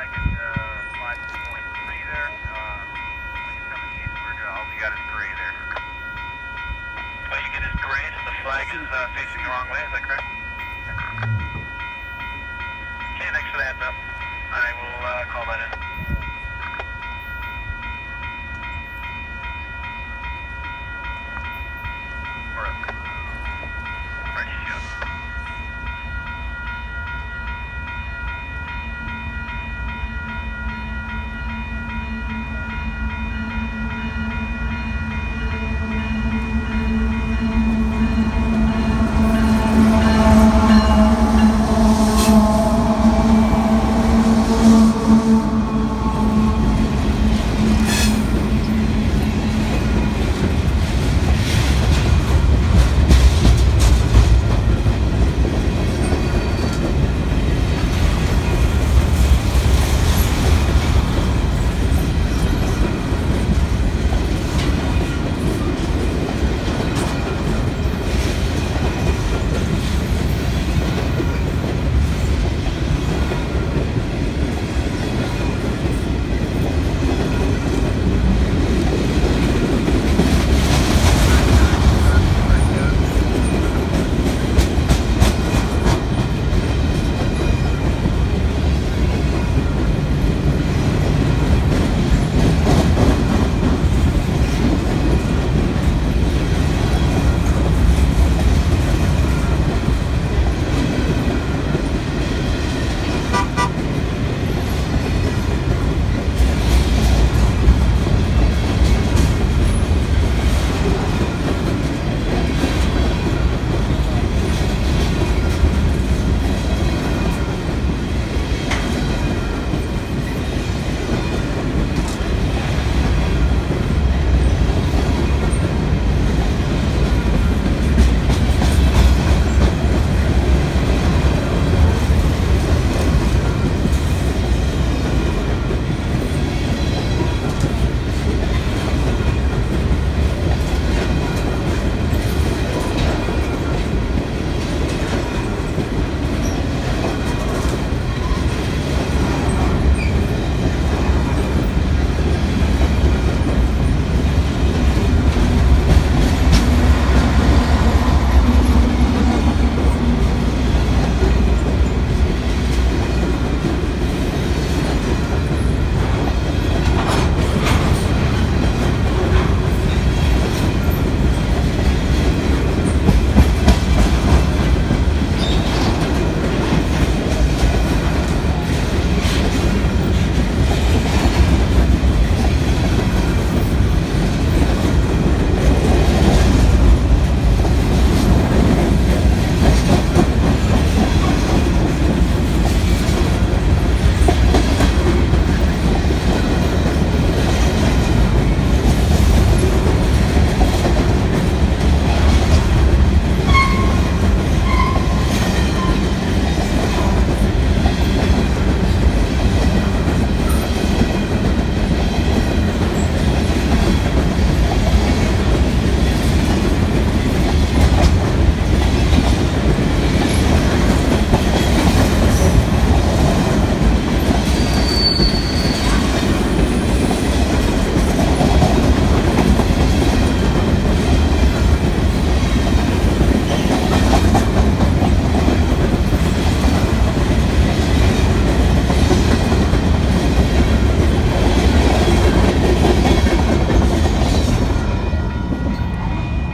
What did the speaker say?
flag at 5.3 there. When you're coming eastward, all we got is gray there. All you get is gray, so the flag is facing the wrong way, is that correct? Okay, thanks for the heads up. I will call that in. Where? Where do you see it?